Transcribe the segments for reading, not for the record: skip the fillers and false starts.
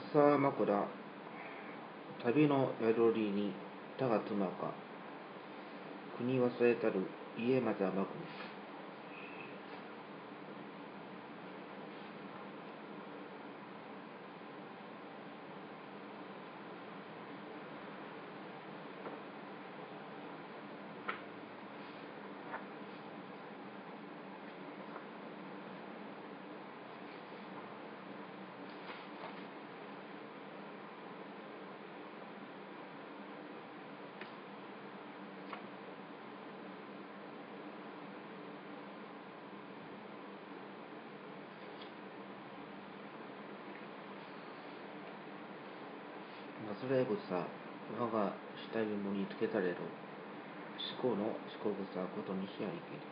草枕、旅の宿りに他が妻か、国忘れたる家まで甘く。忘れ草、我が下芋につけたれろ。思考の思考草こと西ありけり。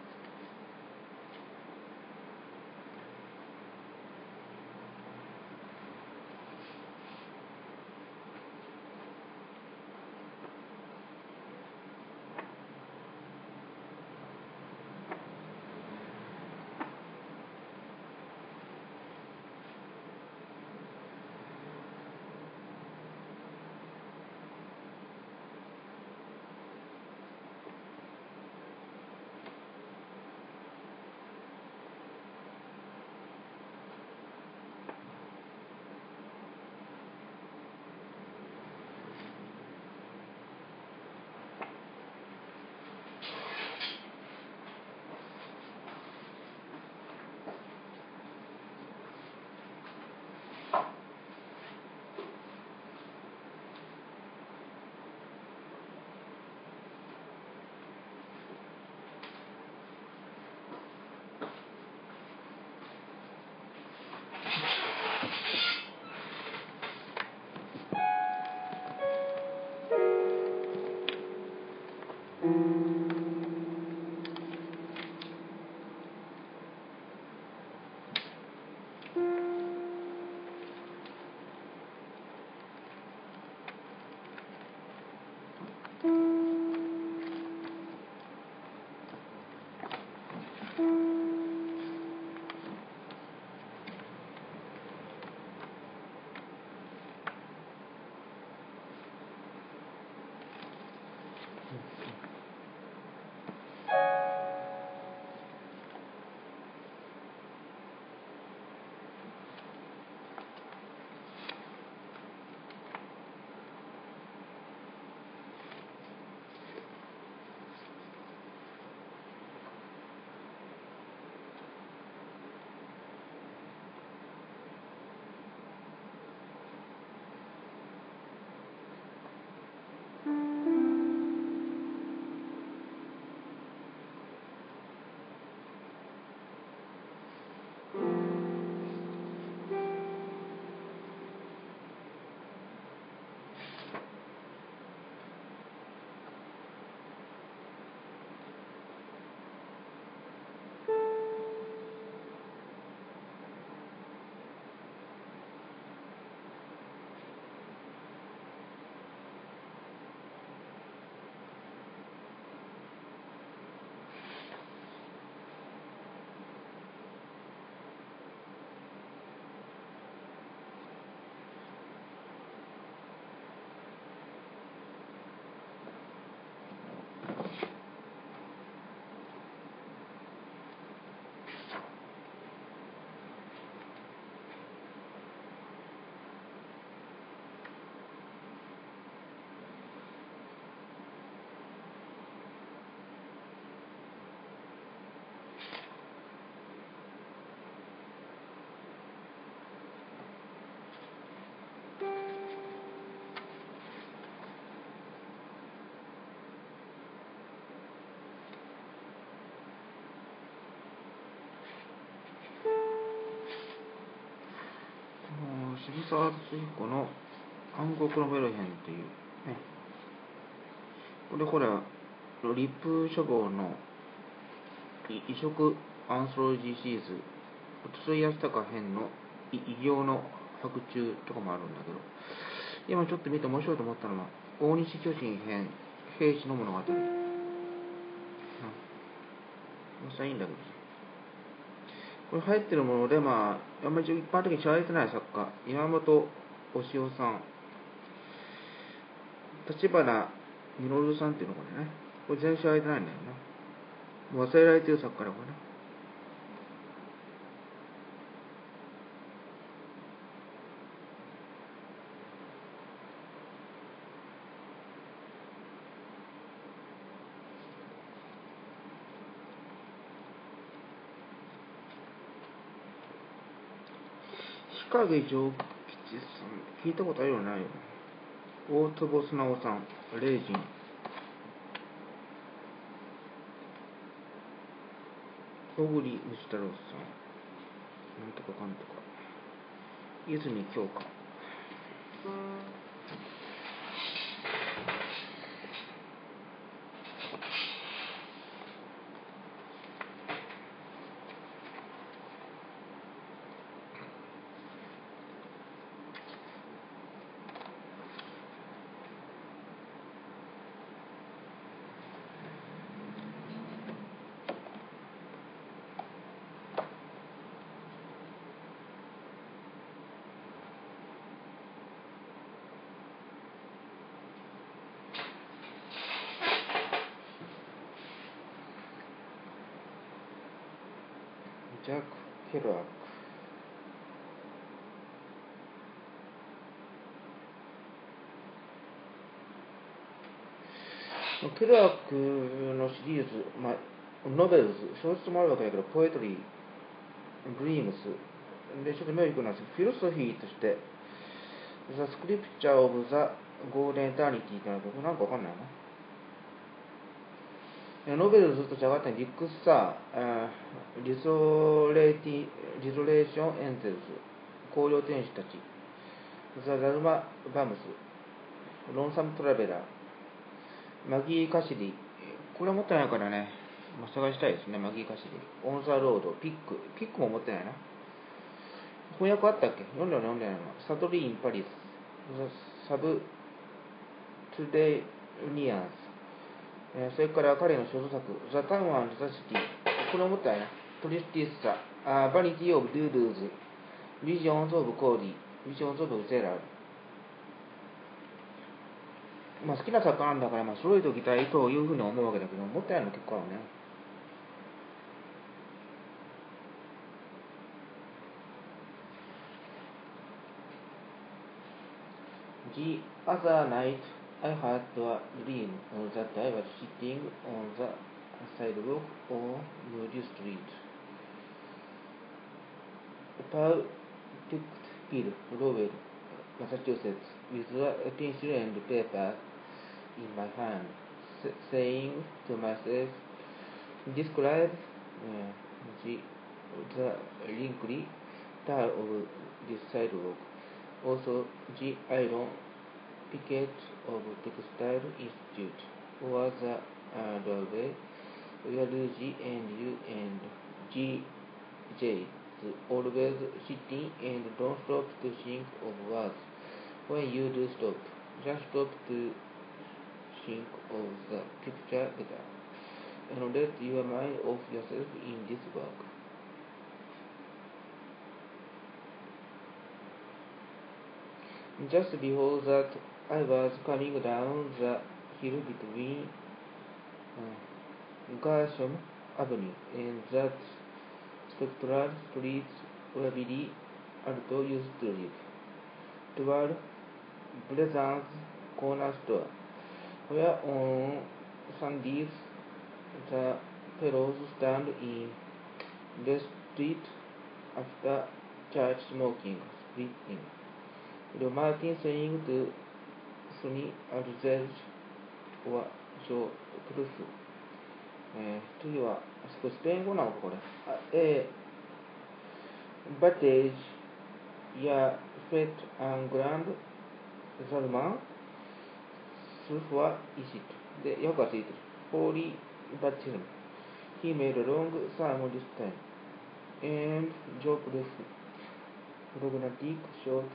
渋沢敦彦の暗黒のメロヘンっていうね、これほら立風書房の異色アンソロジーシリーズ筒井康隆編の異形の白昼とかもあるんだけど、今ちょっと見て面白いと思ったのは大西巨人編兵士の物語、これさいいんだけどさ、これ入ってるものであんまり一般的に知られてない作家岩本お塩さん、立花みのるさんっていうのかね。これ全然空いてないんだよな。忘れられてる作家だからね。日陰城吉さん、聞いたことあるよないよ。大坪素直さん、レイジン。小栗虫太郎さん、なんとかかんとか。泉京香。ジャック・ケラーク。ケラークのシリーズ、ノベルズ、小説もあるわけだけど、ポエトリー、ドリームス、で、ちょっとメリックなんですけど、フィロソフィーとして、The Scripture of the Golden Eternity ってのは、僕なんかわかんないな。ノベルズと違ってディックスター、リゾレーションエンゼルス、荒涼天使たち、ザ・ザルマ・バムス、ロンサム・トラベラー、マギー・カシリー、これは持ってないからね、探したいですね、マギー・カシリー。オン・ザ・ロード、ピックも持ってないな。翻訳あったっけ？読んでないの。サトリー・イン・パリス、ザ・サブ・トゥデイ・ニアンス、それから彼の所蔵作、ザ・タウン・アンド・ザ・シティ、これを持ってないな。トリスティスサ、バニティ・オブ・ドゥ・ドゥーズ、ビジョンズ・オブ・コーディ、ビジョンズ・オブ・ゼラー。好きな作家なんだから、揃えておきたいというふうに思うわけだけど、持ってないの結構あるね。The other night I had a dream that I was sitting on the sidewalk on Moody Street, Pawtuckville, Lowell, Massachusetts, with a pencil and paper in my hand, saying to myself, describe the, the wrinkly tile of this sidewalk, also the iron picket of Textile Institute, or the doorway where G and U and J's always sitting and don't stop to think of words. When you do stop, just stop to think of the picture better, and let your mind off yourself in this work. Just before that, I was coming down the hill between Gershom Avenue and that spectral street where Billy Alto used to live, toward Pleasant's corner store, where on Sundays the fellows stand in the street after church smoking, splitting. Martin saying to Sunny Alzellはプルーフ、次はこれスペイン語なのかこれ。バテージやフェットアングランドザルマンスルフはイシットで訳がついてる。ホーリーバティズム He made a long sermon this time and Joe Proof prognatic short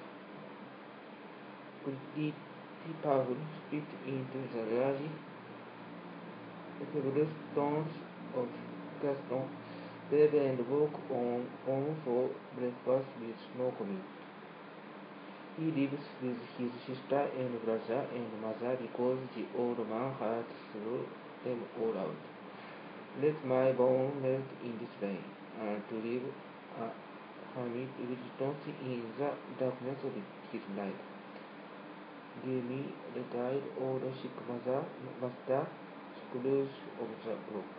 pretty powerful split into the large pebble stones of Gaston Babe and walk on for breakfast with no comment. He lives with his sister and brother and mother because the old man has thrown them all out. Let my bone melt in this rain, to live a hermit existence in the darkness of his night. Give me retired old sick master, Scrooge of the block.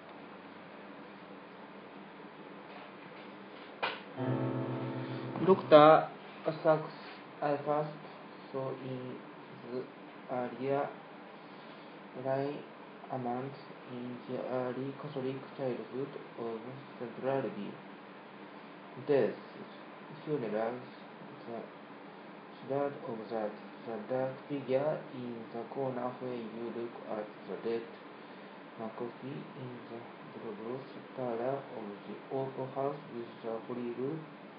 Dr. Sachs I first saw in the earlier lineaments in the early Catholic childhood of Central Review. Death, funerals, the shroud of that, the dark figure in the corner where you look at the dead McAfee in the bulbous parlor of the open house with the frill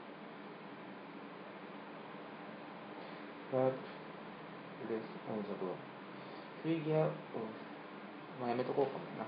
flag less on the door. Figure of まあやめとこうかもな。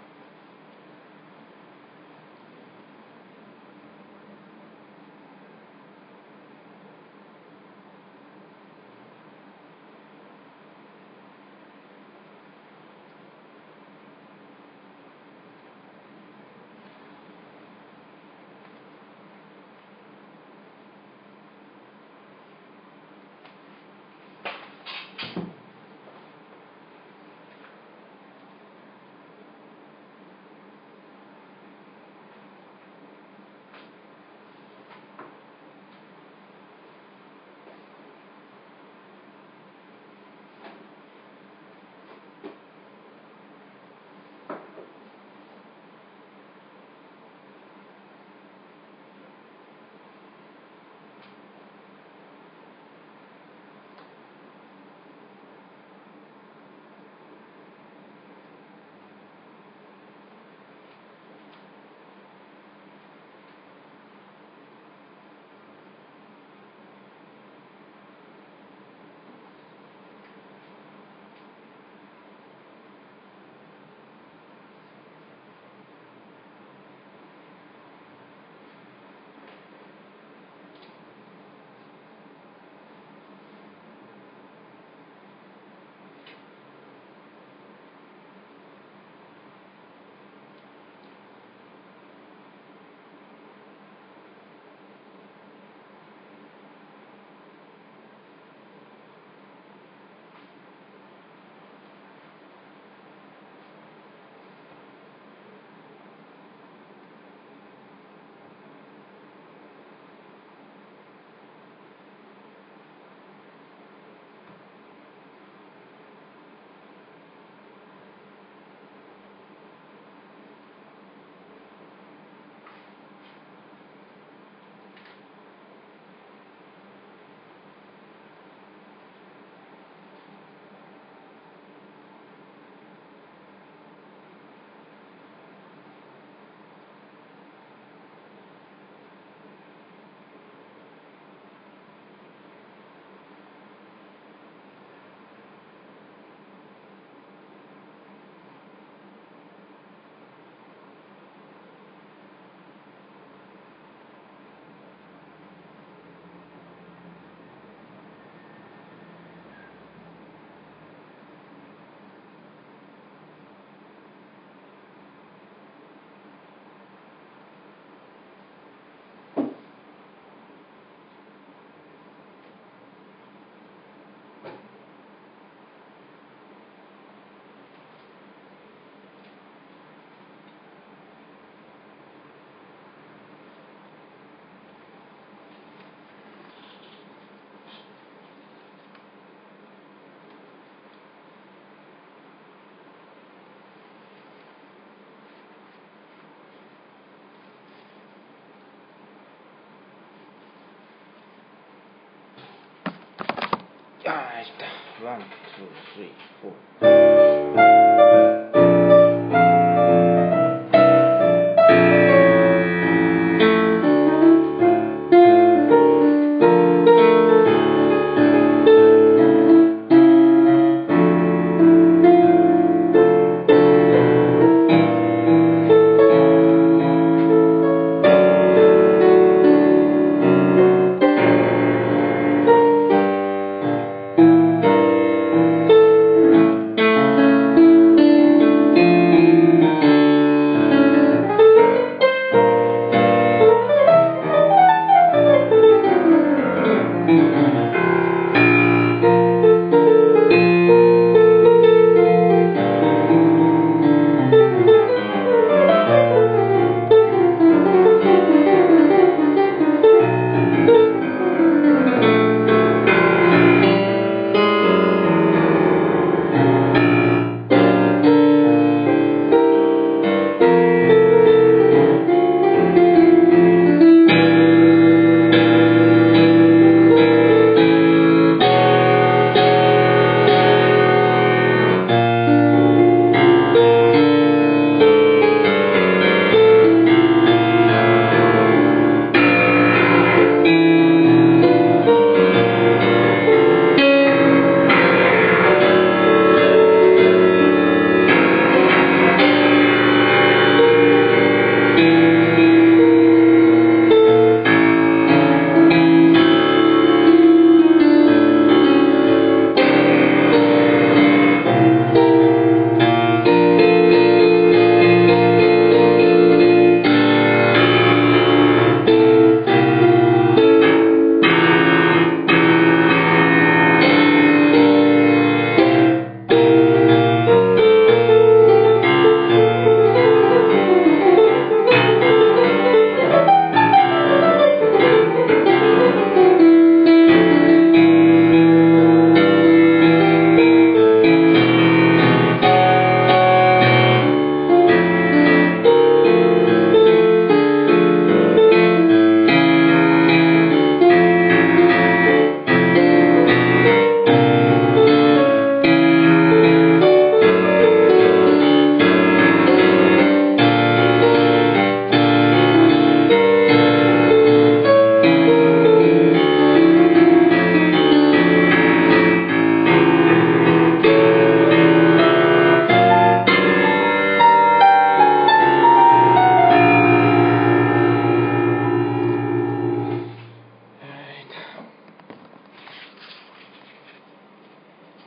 あー、した。ワン、ツー、スリー、フォー。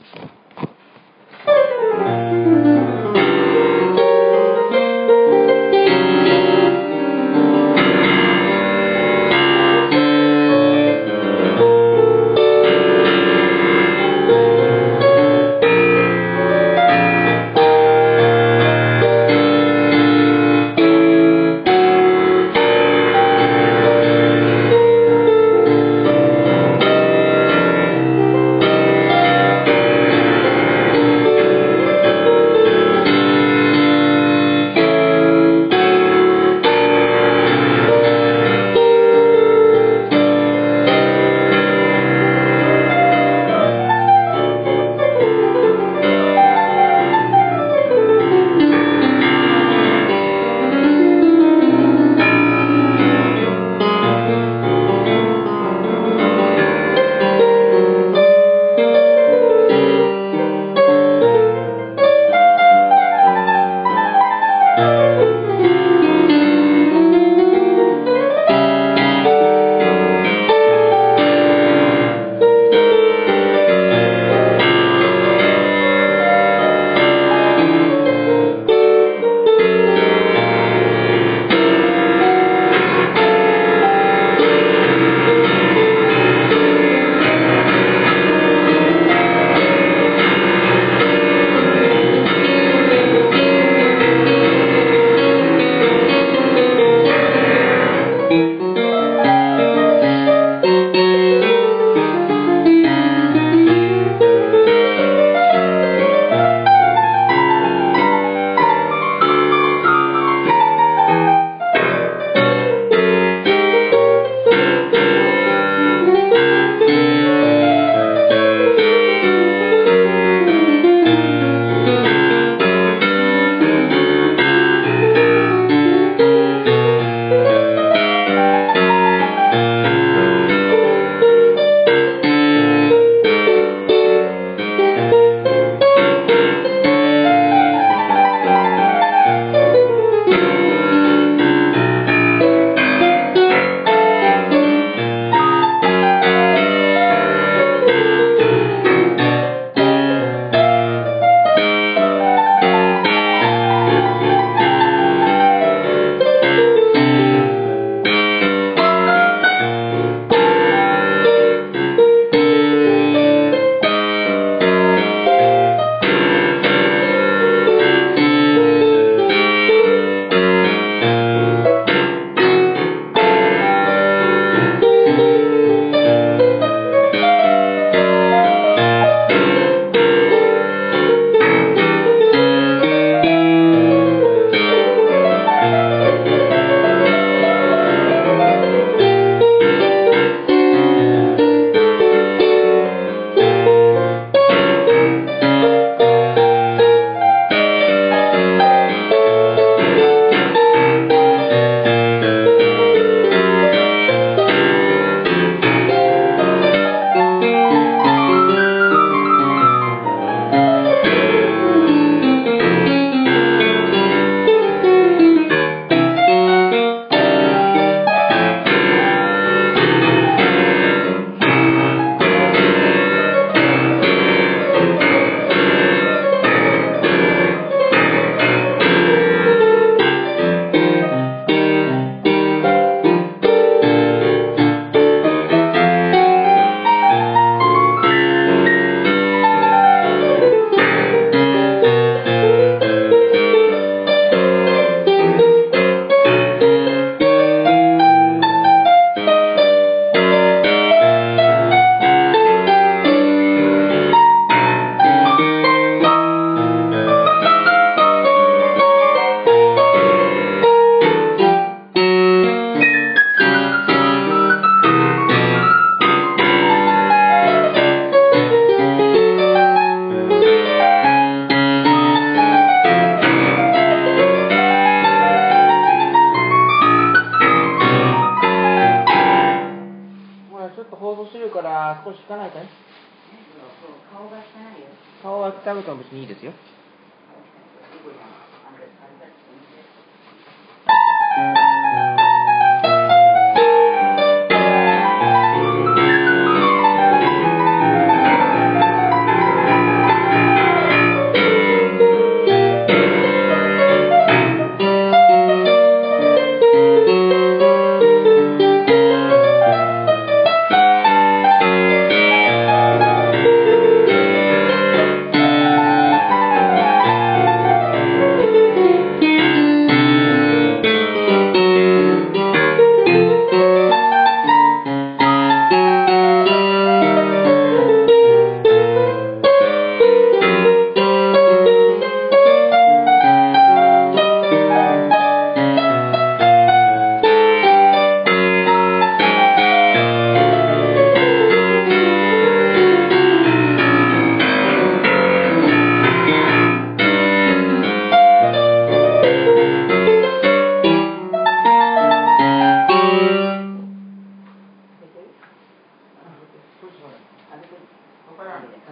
少し汚いかい？顔が汚いよ。顔は汚くても別にいいですよ。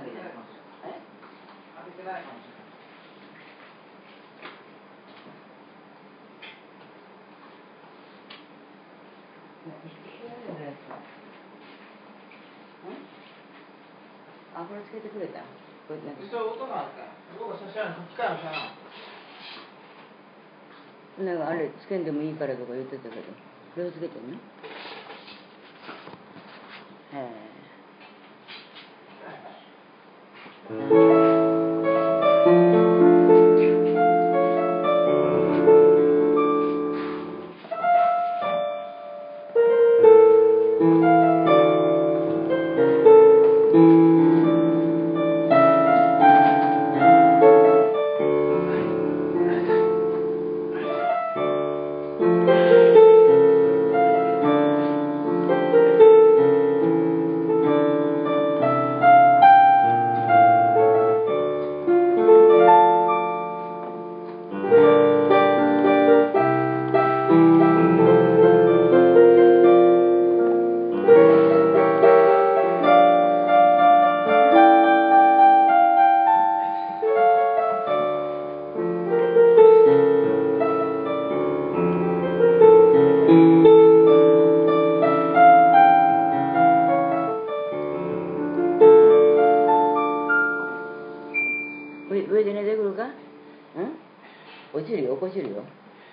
けじゃない。開けてないかもしれない。あ、これつけてくれた。これね。そう音があった。僕は知らない。機械は知らない。なんかあれつけんでもいいからとか言ってたけど、これをつけてんの？へえ。上で寝てくるか？うん？落ちるよ、落ちるよ。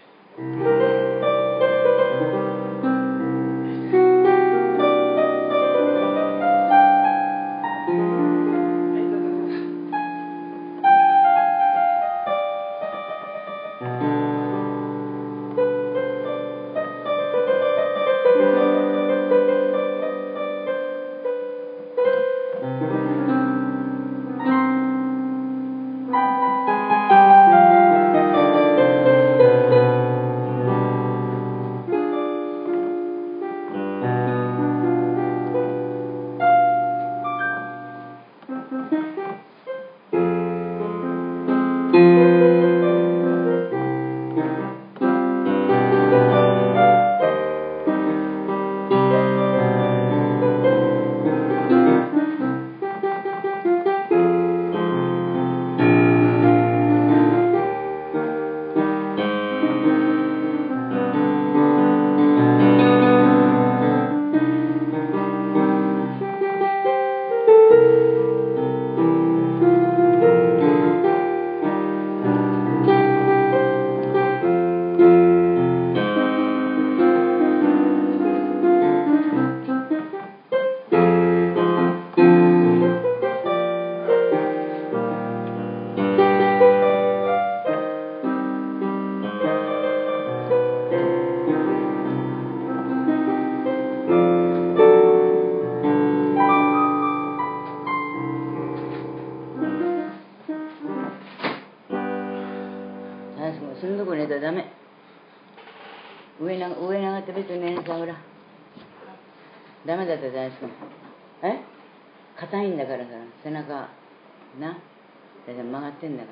そんなとこ寝たらダメ。上に上がってベッドに寝なさい、ほら。ダメだって大好き。硬いんだからさ、背中な、だって曲がってんだから。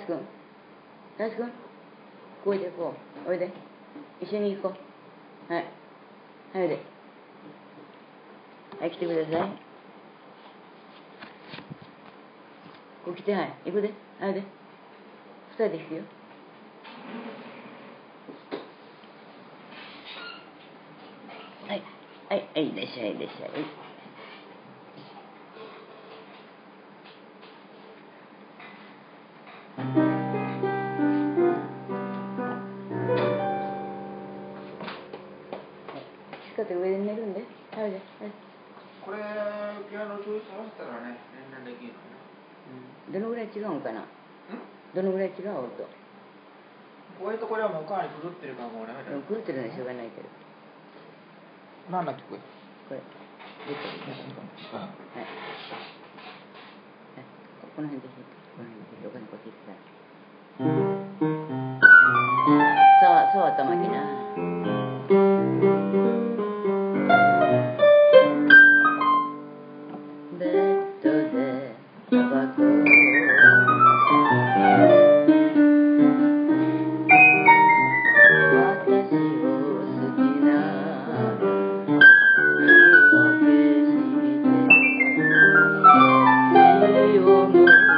ス君、大志君、こうおいで、こうおいで、一緒に行こう。はい、はい、おいで、はい、来てください。こう来て、はい、行くで、はい、おいで、2人で行くよ。はい、はい、はい、いらっしゃい、いらっしゃい。しかって上で寝るんで、はい、はい。 これピアノ調子合わせたらね、連弾できるのね。 どのぐらい違うんかな。どのぐらい違う音。 これとこれはもうかなり狂ってるかもね。 狂ってるのはしょうがないけど。 なんだっけこれ。 これ。出てる。はい。この辺で弾いて、この辺で弾いて、お金こう弾いてさ。そう、頭きな。ベッドでタバコ。私を好きな火を消して血を向いて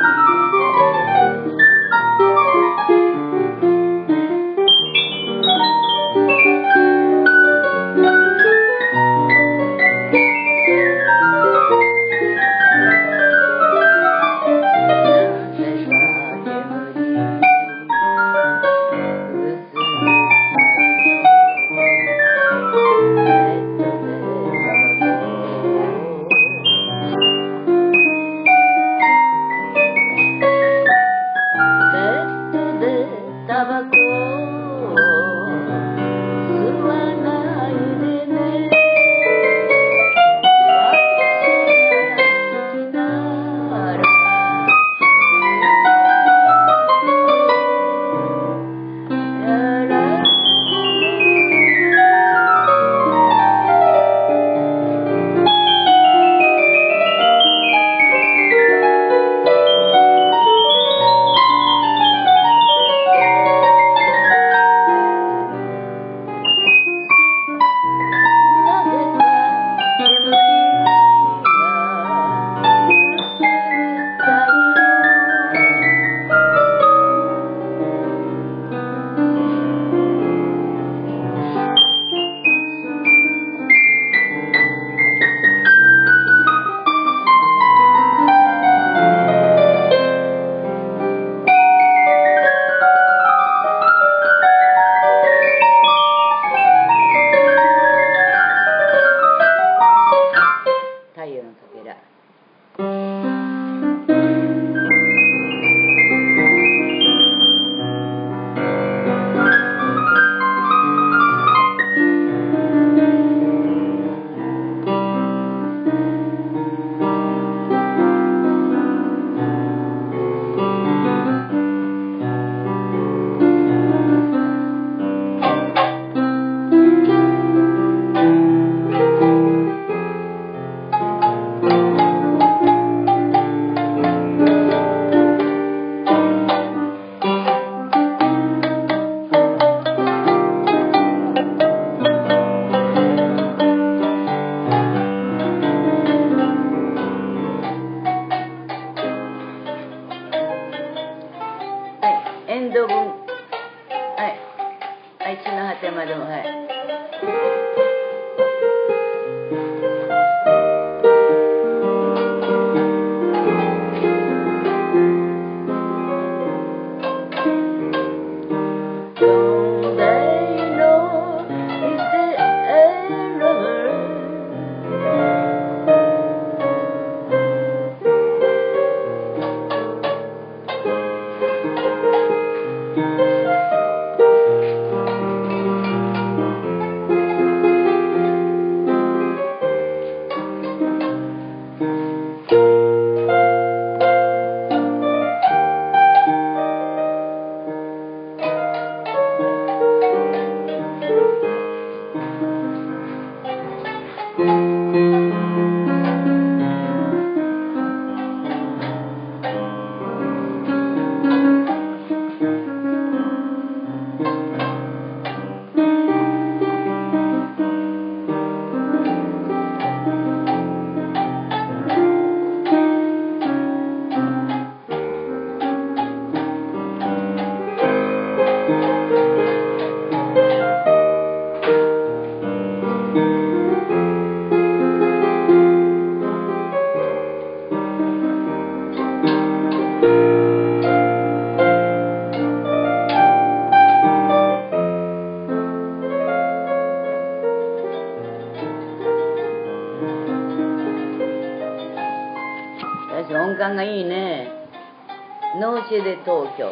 音感がいいね。ノーシェで東京。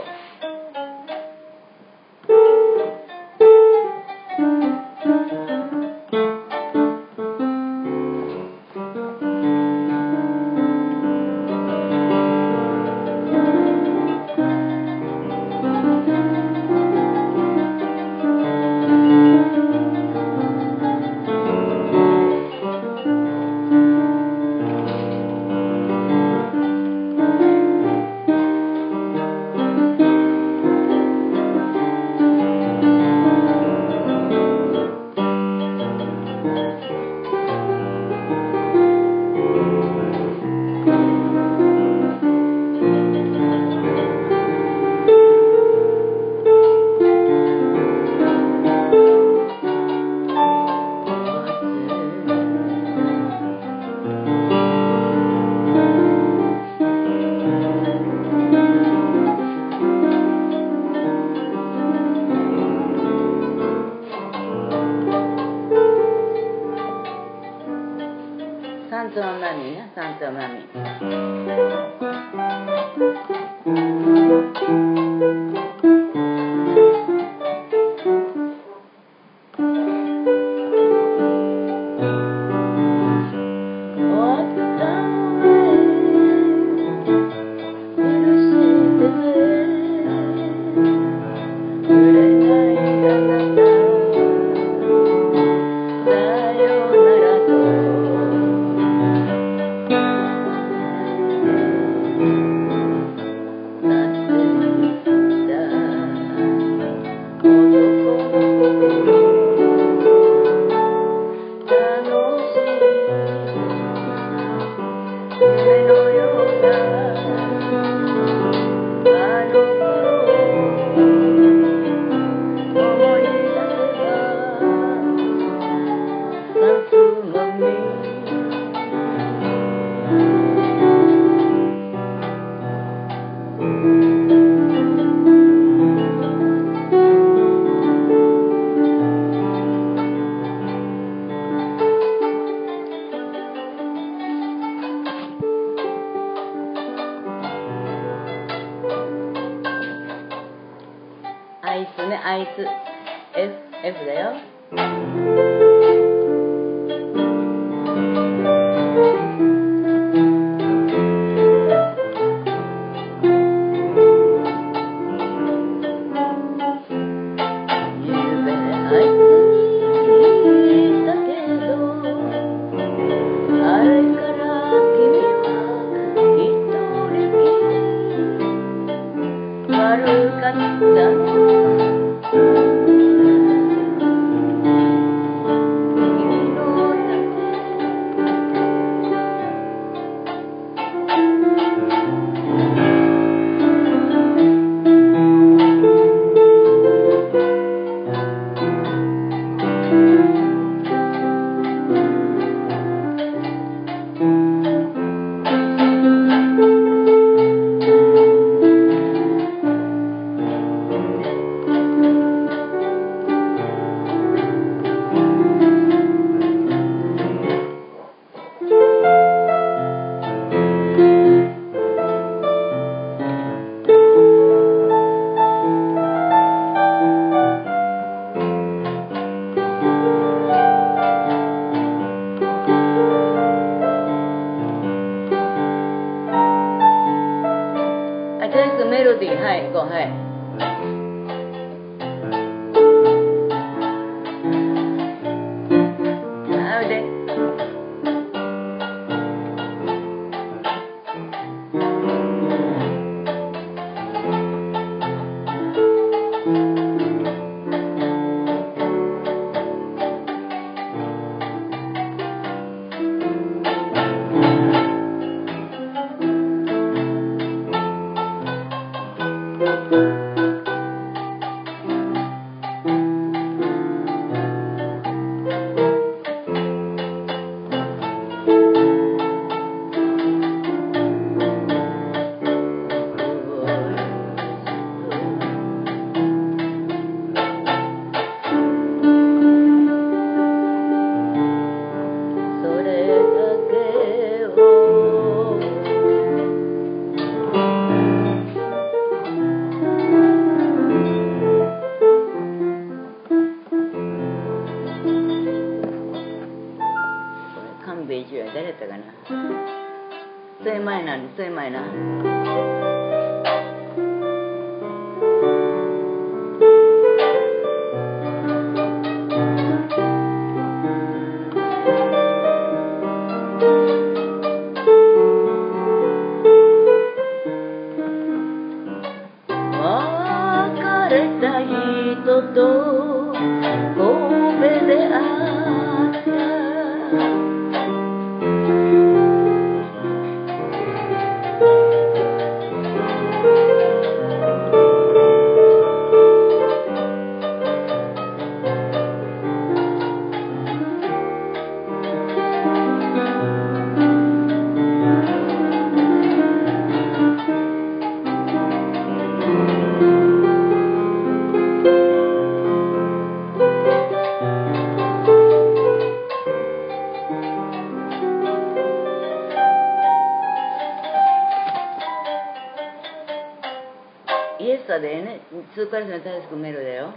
サントマミーね、サントマミアイスね、アイス F だよ。メロディー、はい、こう、はい。で C マイナーに C マイナー。別れた人と神戸で会ったイエスタでね、通過列の大好きメロだよ。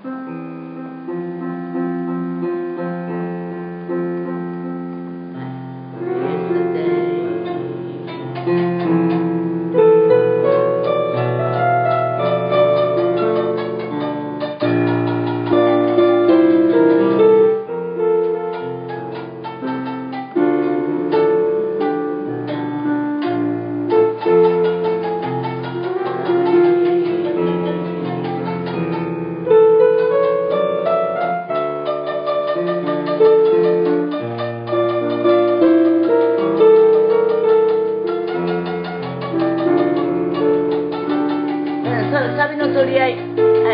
サビの取り合い、はい、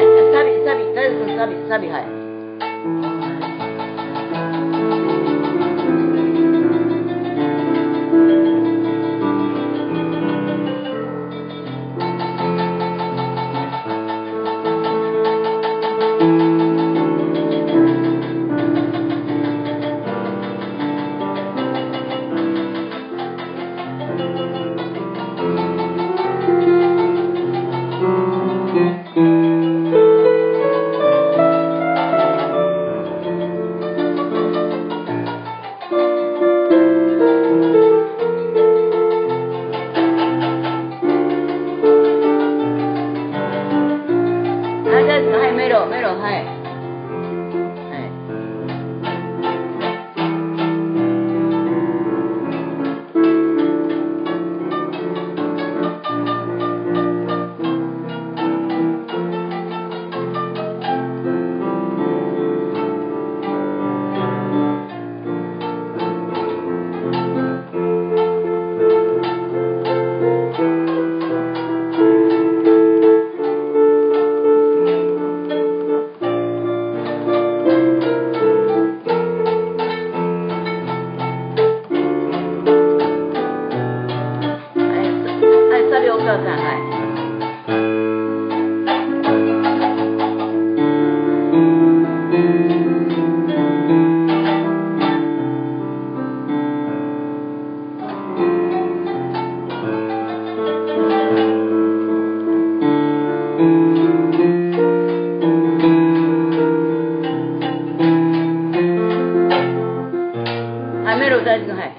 サビ、はい。はい、メロ、はい。お母さん、はい。はい、メロ大好き、はい。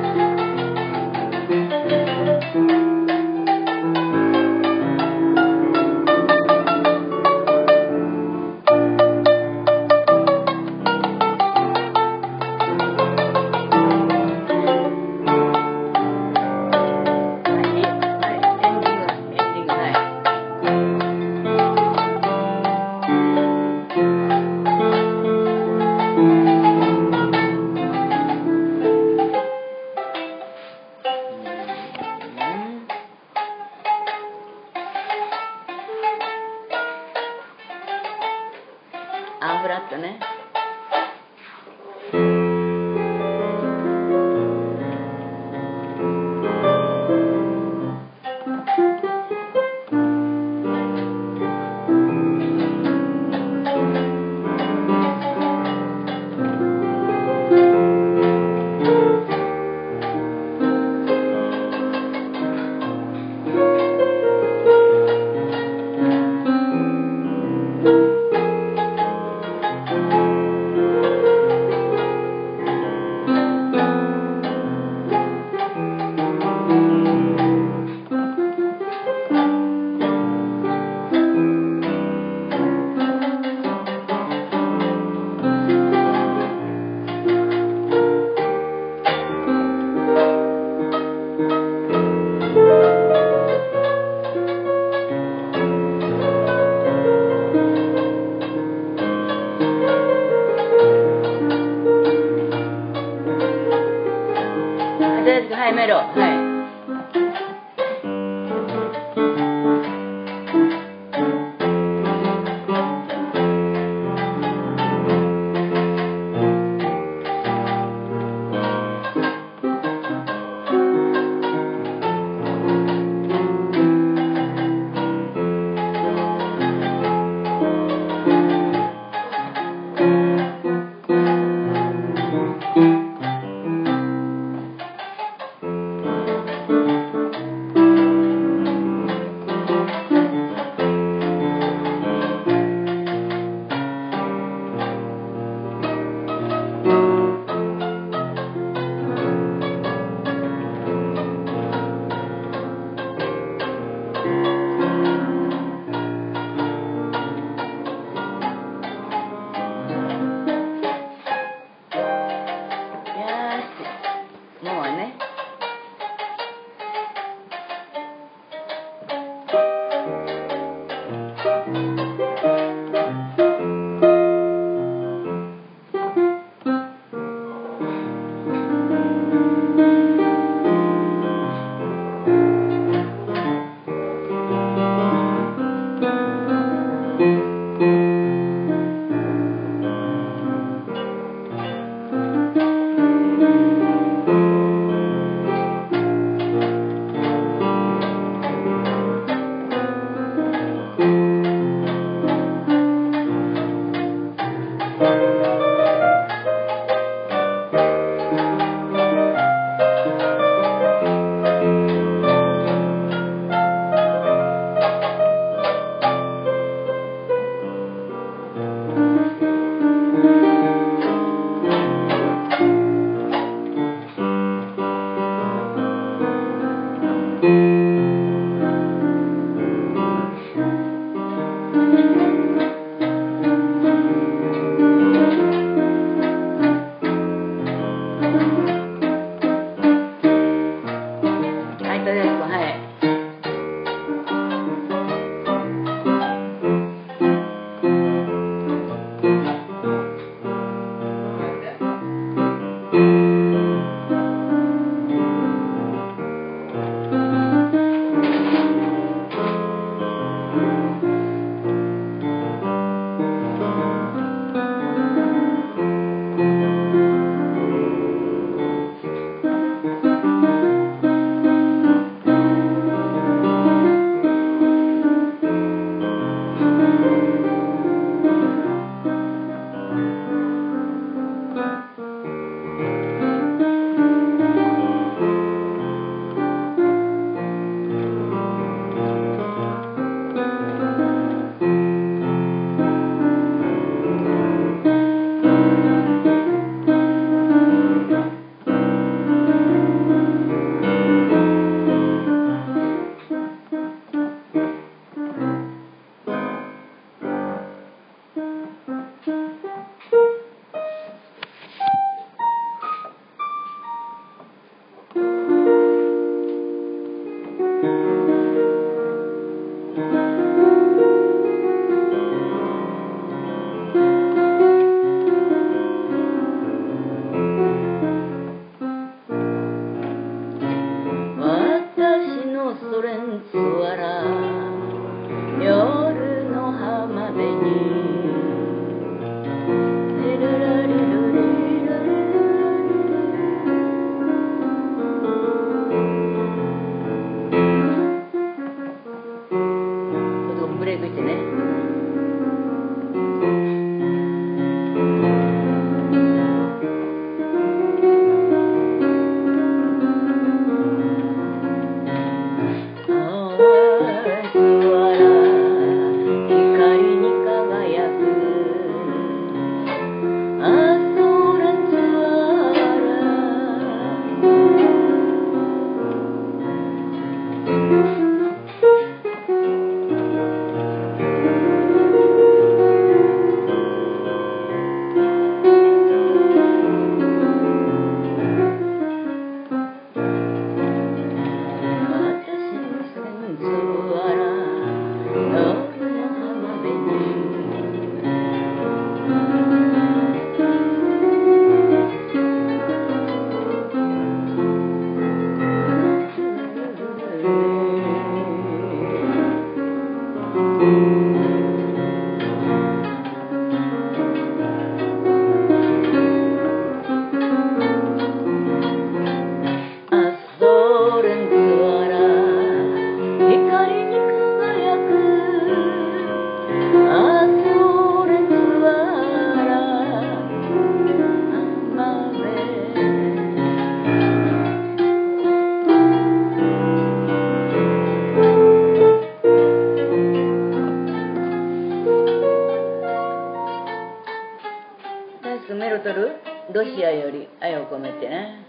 アンフラットね。 ロシアより愛を込めてね。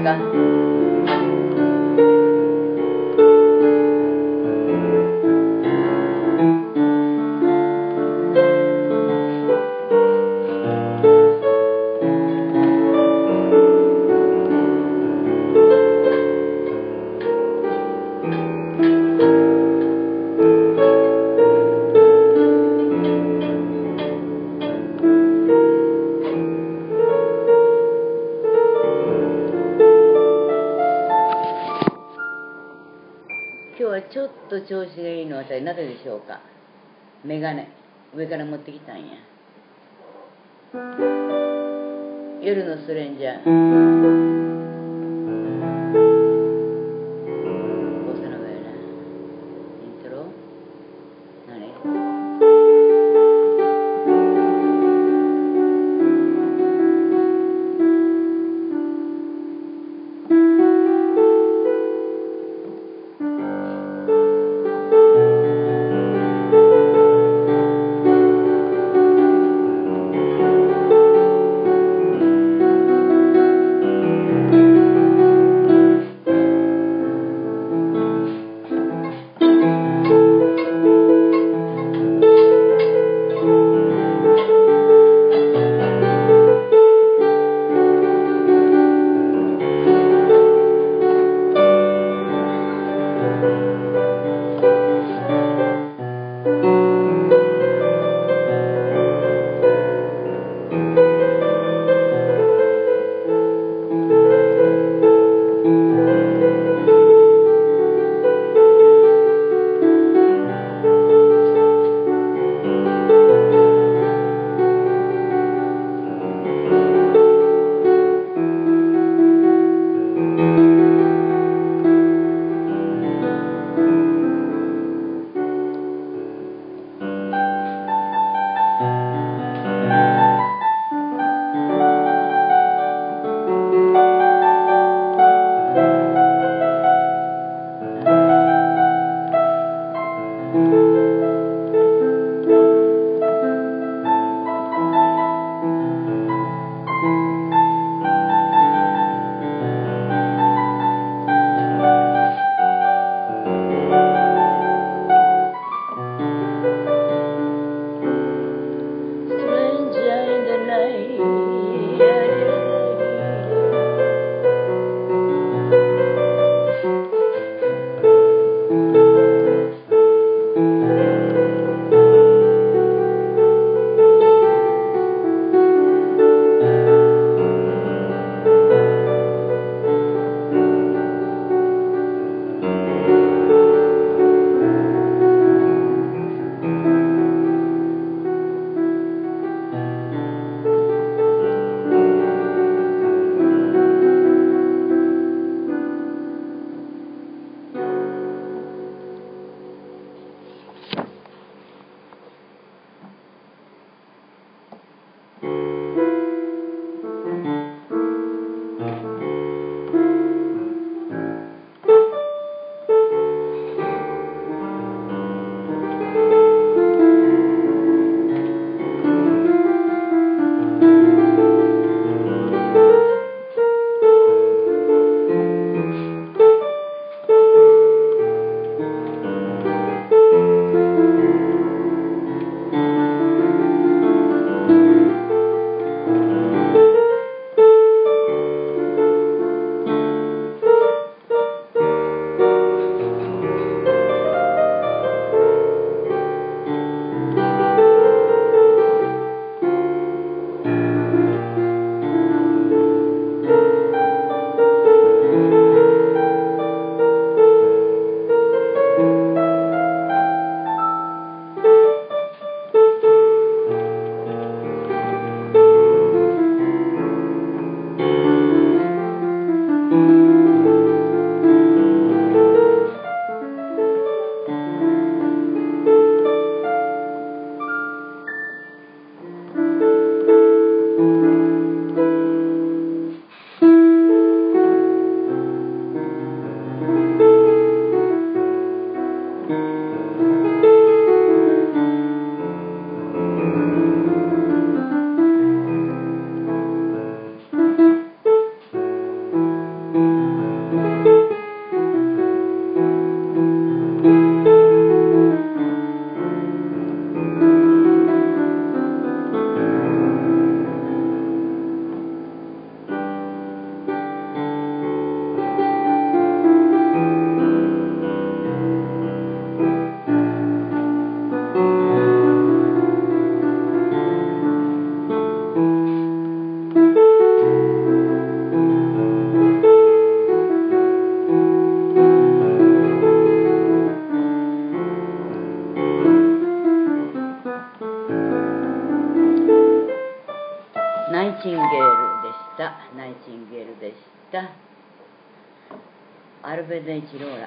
か。今日はちょっと調子がいいのはなぜでしょうか。メガネ上から持ってきたんや。夜のスレンジャーボサノバやな。イントロ何 Da Arrivederci Roma.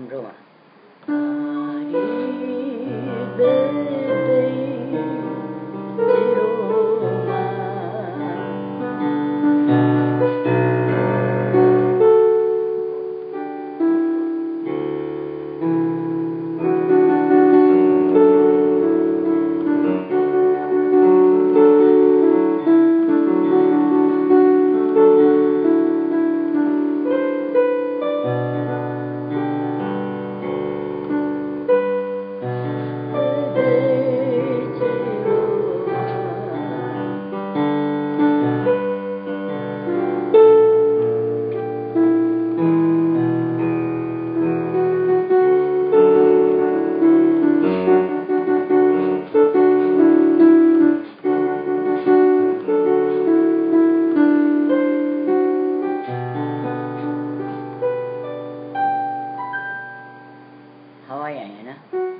ハワイアンやな。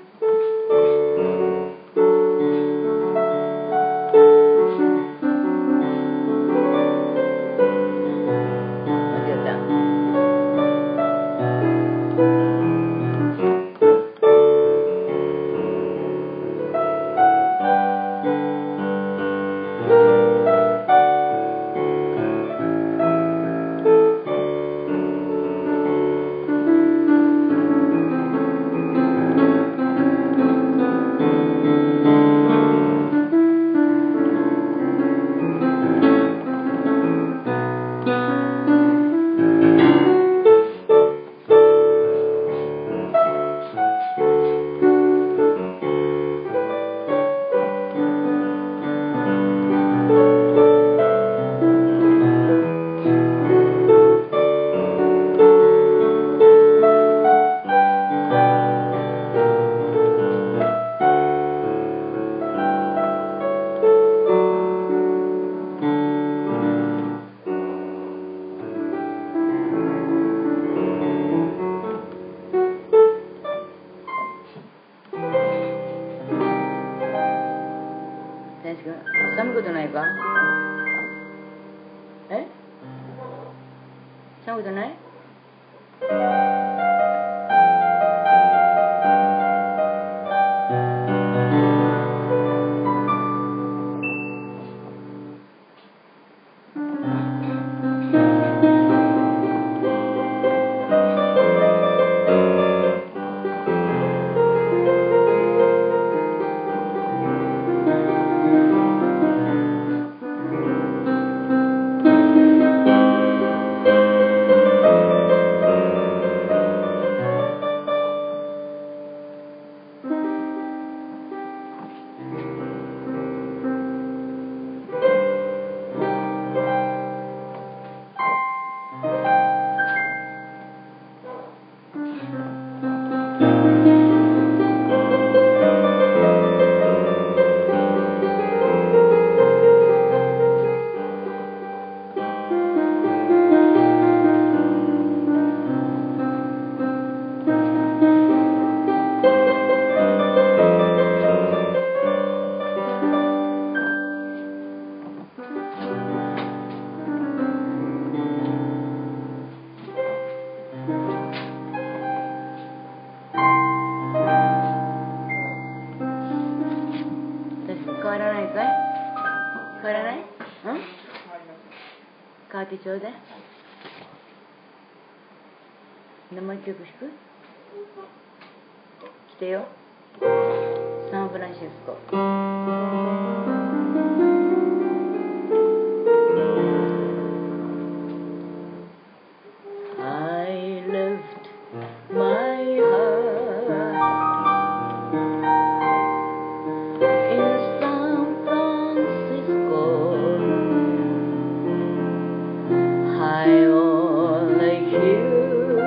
寒いことないか？え？寒いことない？変わらないかい？変わらない？うん？変わってちょうだい。もう一曲弾く？来てよ。サンフランシスコ。I left my heart in San Francisco. High on the hill,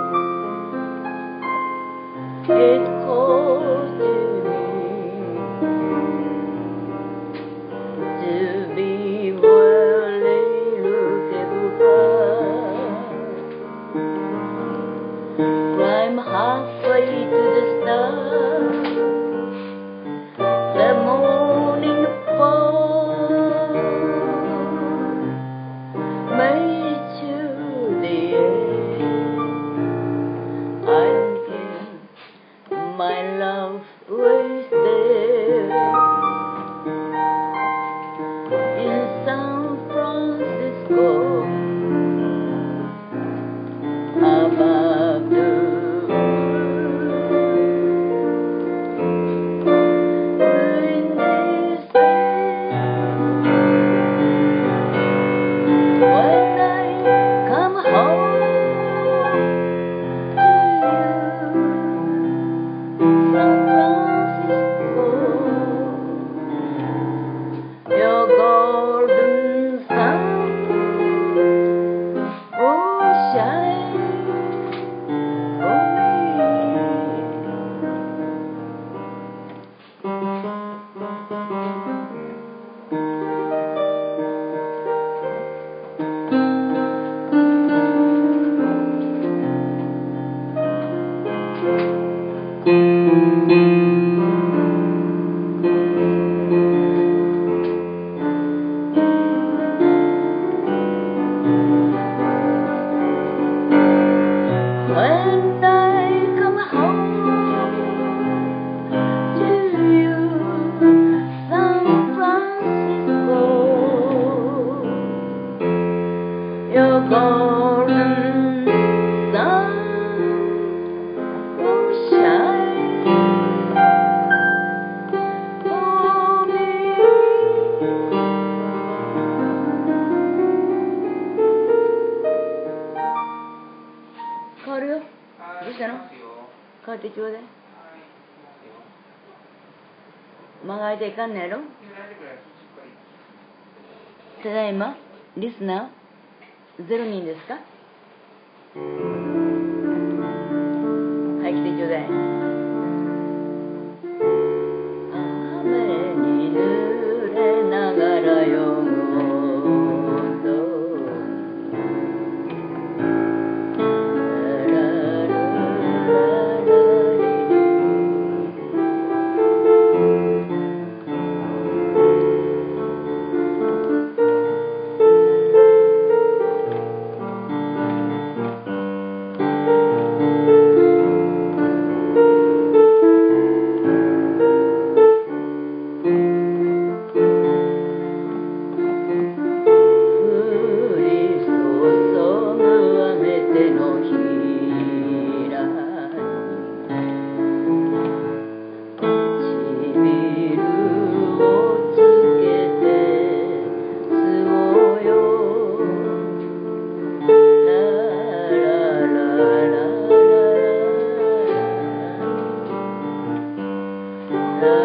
it called to me to be where they look at the morning sun will shine for me. 変わるよ。どうしたの？変わってちょうだい。間が空いていかんのやろ。ただいまリスナー0人ですか？はい、来てちょうだい。雨に濡れながら読む音、ララルララリリ、降り注ぐ雨手のひらに唇をつけて吸おうよ、ララララララ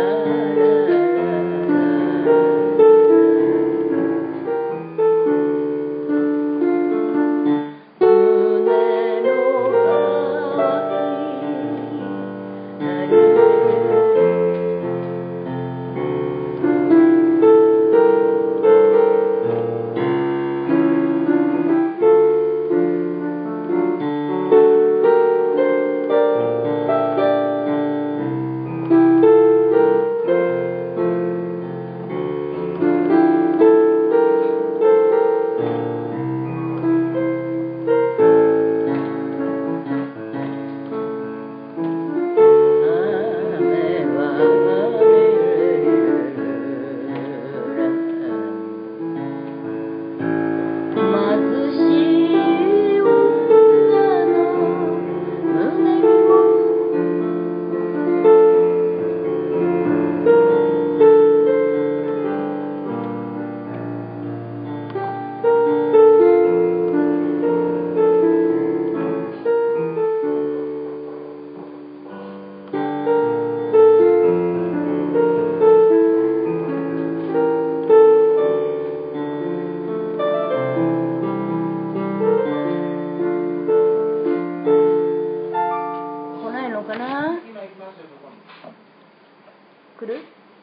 来る？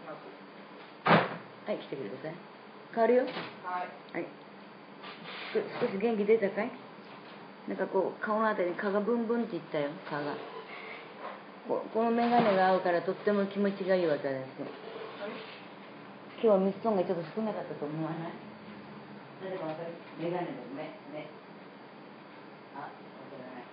はい、来てください。変わるよ。はい。少し元気出たかい？なんかこう顔のあたりに蚊がブンブンっていったよ。蚊がこの眼鏡が合うからとっても気持ちがいいわけです。今日はミストンがちょっと少なかったと思わない？例えば眼鏡の目あ、わからない。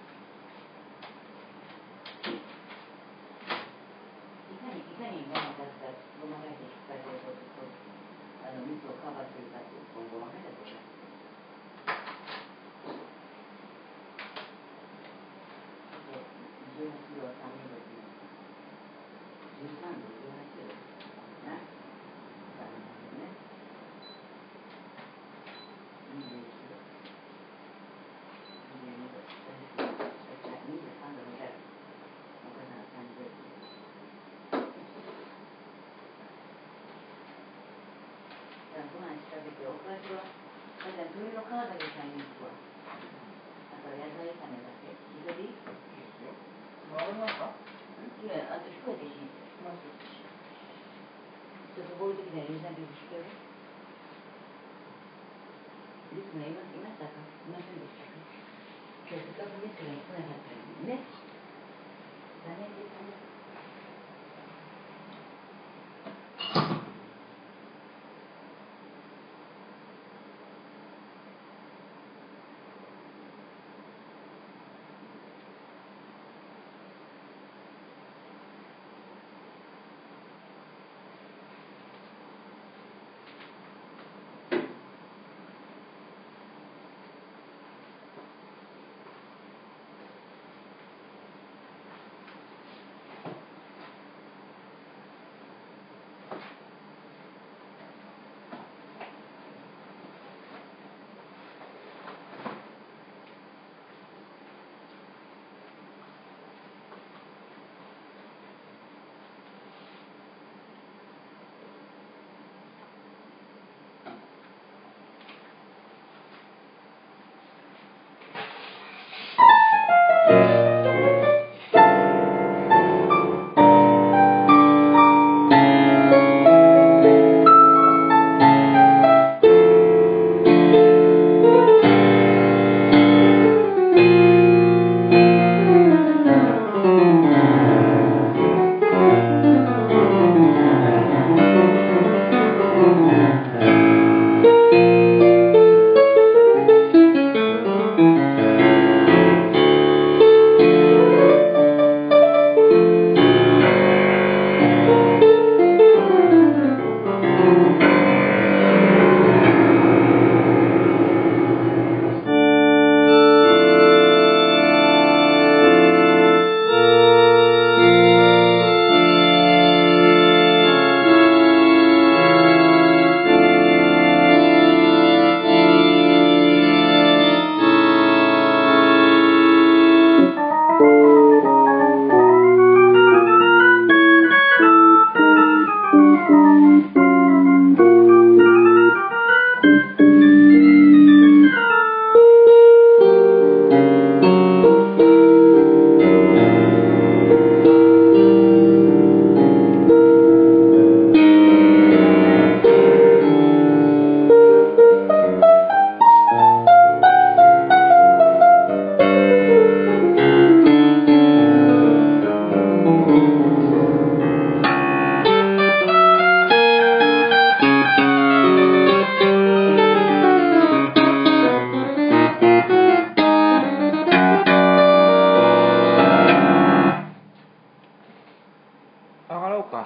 いかにごまかして引っ張りをミスをカバーするかっていう今後分かったとか。18度は寒いですね。13度、18度な。寒いですね。21度、22度、23度みたいな。お母さんが30度。ご飯仕掛けて、おかずは、だから鶏の皮だけ買いに行くわ。あと野菜炒めだけ。いいですよ。回りますか？いや、あと聞こえてしん。ちょっとこういう時には23秒聞こえる？リスナーいましたか？いませんでしたか？今日せっかくリスナー来なかったのにね。残念ですね。 上がろうか。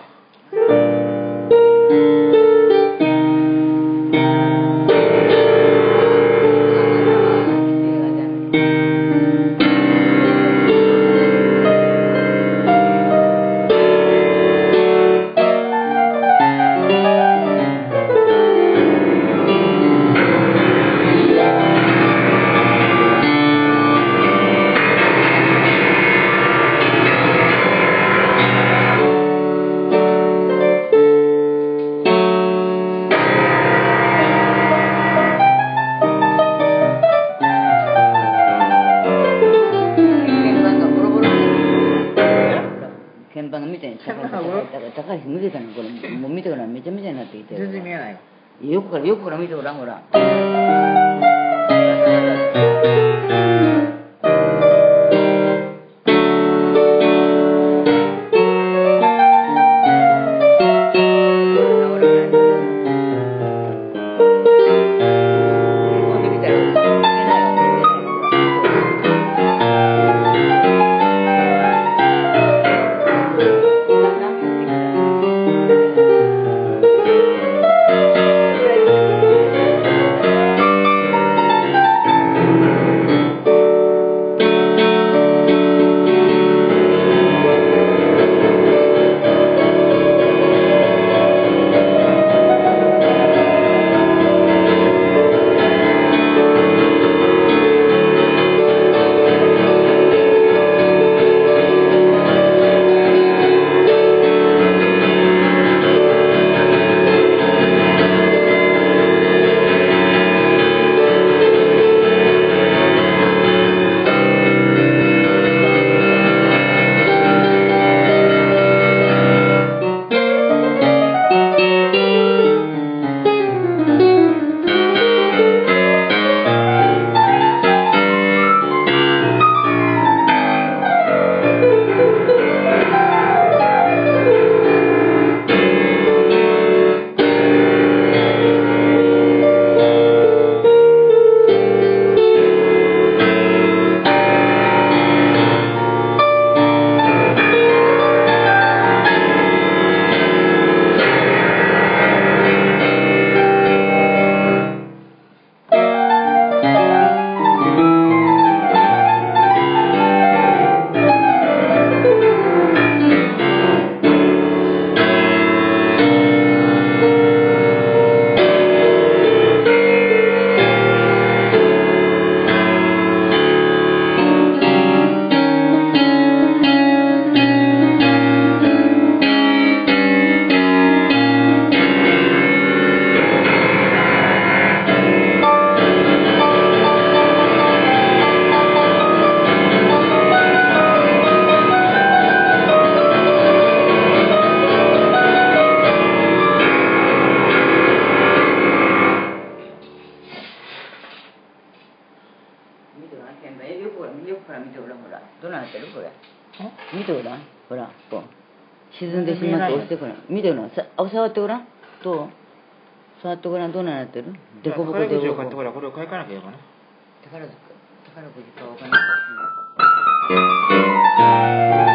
鍵盤が見てない。高い見てたのこれもう見てごらんめちゃめちゃになってきてる。 全然見えないよ。 横から見てごらんほら。 こよくから見てごらん、ほら。どうなってるこれ。見てごらん。ほら、こう。沈んでしまって押してごらん。見てごらん。触ってごらん。どう触ってごらん。どうなってるでこぼこでこぼこ。 これを買い替えなきゃいけないかな。宝くじ買おうかな。